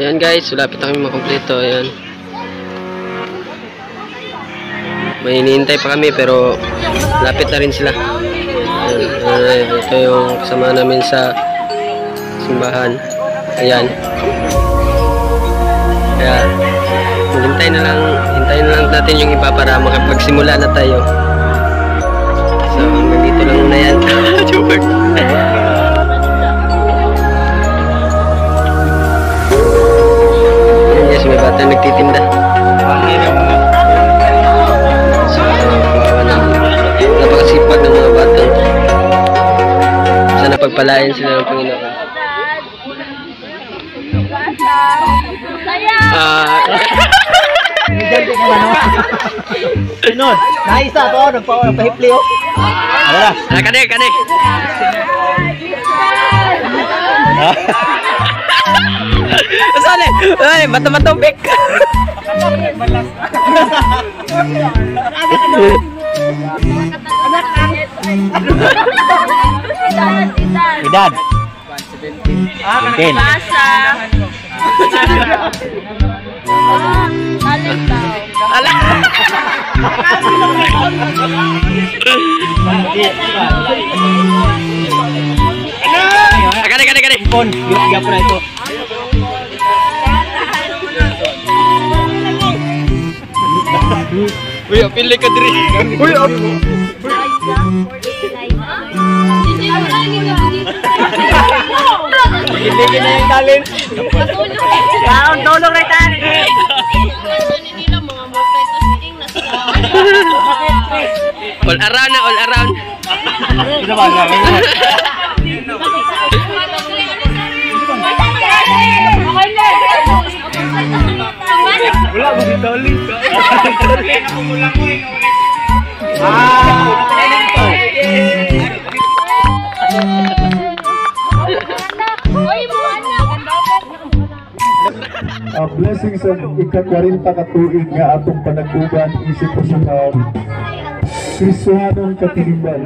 Ayan guys, lapit na kami makompleto. Ayan. May hinihintay pa kami pero lapit na rin sila. Ayan. Ito yung kasama namin sa simbahan. Ayan. Kaya hintayin na lang natin yung iba para makapagsimula na tayo. So hanggang dito lang muna yan. Ayan guys, may bata nagtitinda. So napakasipag ng mga bata. Sana pagpalain sila ng Panginoon. Sunod, naisa to, nagpahipli oh. Kani. Sali, ay mata-matubik. Edad 17. Ala. Kani. Pon, yuk pula itu. Uy, pilih ka diri. Uy, Gigil na yung talent. Tulong na talent. All around. Ito ba? Wala mo dito ulit. Ang blessings sa ika-40 katuig nga atong panag-uban isip ko sa Kristohanong katilingban.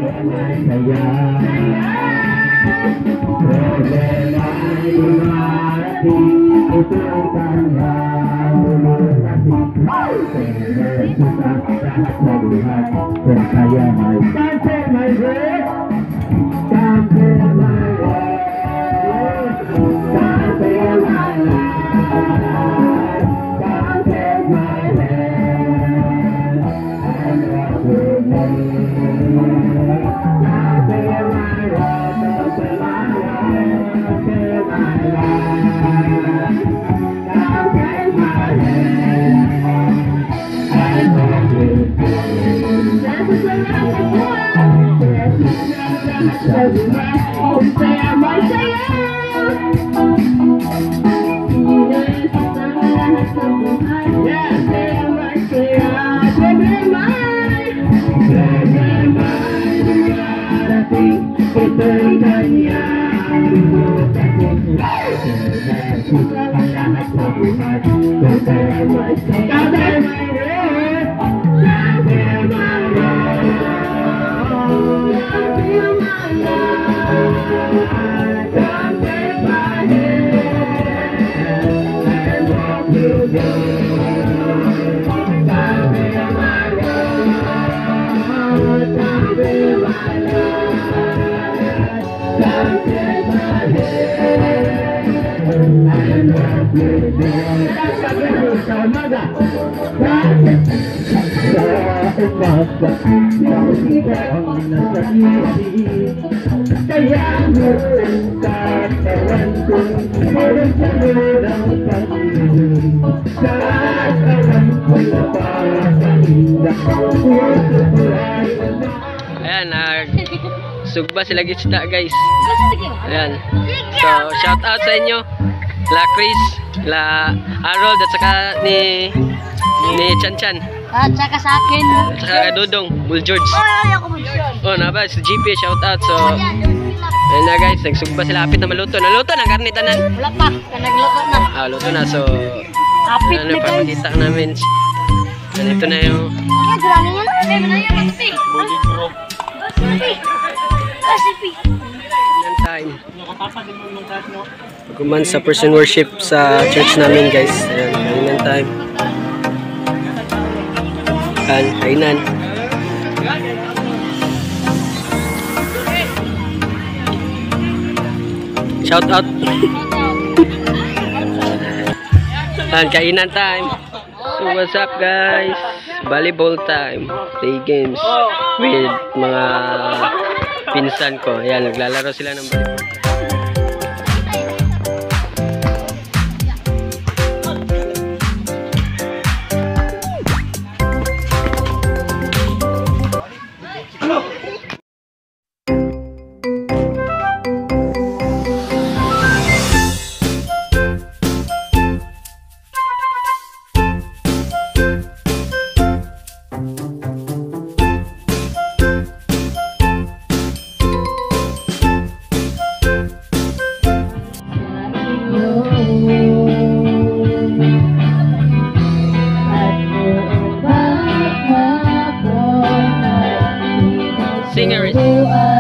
Ayan, sugba sila gisda guys. Ayan. So, shout out sa inyo. La Chris, la Harold at saka ni Chan. At saka sa akin. At saka Dodong, Bull George. Oh, naba si GP, shout out. So, ayan na guys, nagsugba sila, hapit na maluto. Naluto na karne tanan. Wala pa, nagluto na. Luto na. So, Hapit ano na guys. papakita namin. Ito na yung Ayan, dalanin niya na. Ayan, manaya, recipe. Recipe. kainan time. Pagkuman sa person worship sa church namin guys. Ayan, kainan time. Ayan, kainan. Shout out. Ayan, kainan time. So what's up guys? Volleyball time. Play games with mga pinsan ko. Ayan, naglalaro sila ng volleyball. Singer is